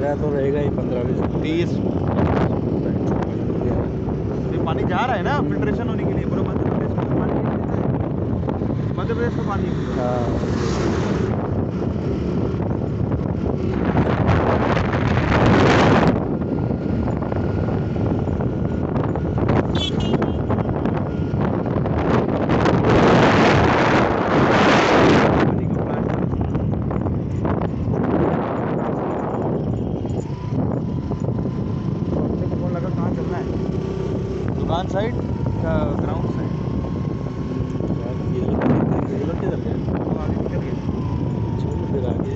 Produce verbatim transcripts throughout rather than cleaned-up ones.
गड्ढा तो रहेगा ही पंद्रह बीस तीस। ये पानी जा रहा है ना फिल्ट्रेशन होने के लिए, पूरे मध्य प्रदेश में पानी नहीं देता है, मध्य प्रदेश का पानी। हाँ दुकान साइड का ग्राउंड साइड ये लोग ये लोग किधर गए? वो आगे निकल गए। छोड़ फिर आगे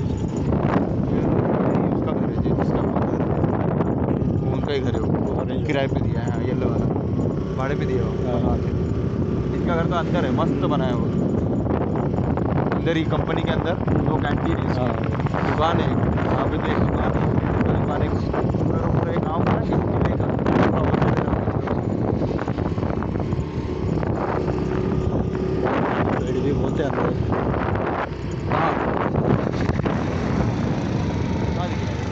उसका घर है जी, जिसका वो घर है वो उनका ही घर है, वो किराए पे दिया है। हाँ, येलो वाला भाड़े पे दिया हुआ बनवा के। इसका घर तो अंदर है, मस्त बनाया हुआ अंदर ही, कंपनी के अंदर दो कैंटीन है, हाँ दुकान है, वहाँ पे तो एक दुकान है, दुकान एक पूरा पूरा एक गाँव का ना किले का पेड़ भी बहुत है अंदर। हाँ कहाँ दिख रहा है?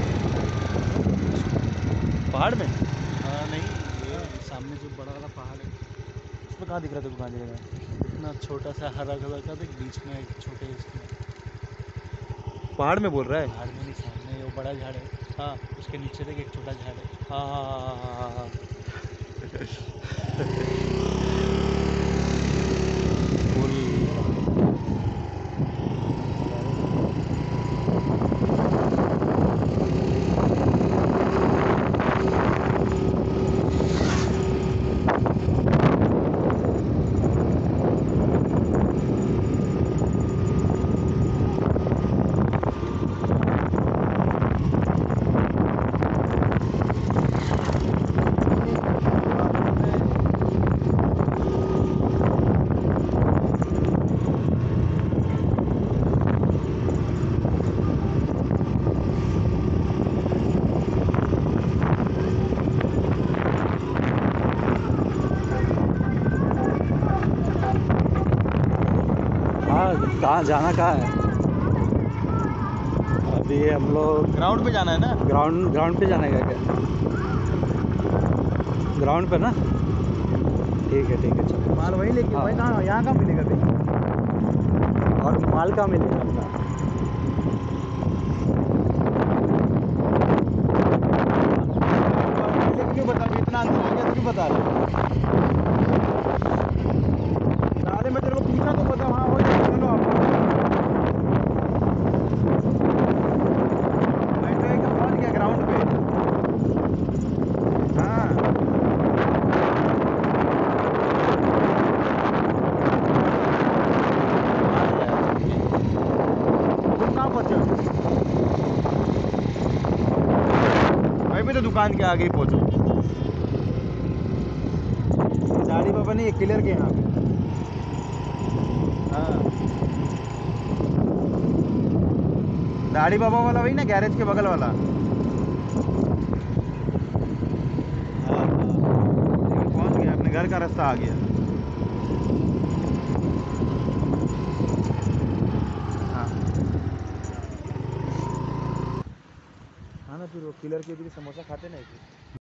पहाड़ में? हाँ नहीं, ये सामने जो बड़ा वाला पहाड़ है उसमें कहाँ दिख रहा था दुकान जगह? इतना छोटा सा हरा कलर का देख, बीच में एक छोटे इसमें पहाड़ में बोल रहा है? पहाड़ में नहीं, सामने वो बड़ा झाड़ है, हाँ उसके नीचे देख एक छोटा झाड़ है। हाँ हाँ हाँ हाँ हाँ फुल कहाँ जाना कहाँ है? अभी हम लोग ग्राउंड पे जाना है ना? ग्राउंड ग्राउंड पे जाना है क्या? ग्राउंड पे ना, ठीक है ठीक है चलो। माल वही लेके हाँ। भाई कहाँ, यहाँ कहाँ मिलेगा भाई? और माल कहाँ मिलेगा अपना? लेकिन क्यों बता, इतना अंदर आ गया तो क्यों बता रहे? साले मैं तेरे को पूछा तो बता, हाँ हो जाएगा, चलो आप मैं तो एकदम पहुँच गया ग्राउंड पे। हाँ तुम कहाँ पहुँचे? मैं भी तो दुकान के आगे ही पहुँचा। दाढ़ी बाबा नहीं, क्लियर के यहाँ पे। हाँ दाढ़ी बाबा वाला वही ना, गैरेज के बगल वाला। हाँ पहुँच गया, अपने घर का रास्ता आ गया। हाँ हाँ ना, फिर वो किलर के भी समोसा खाते ना ऐसे।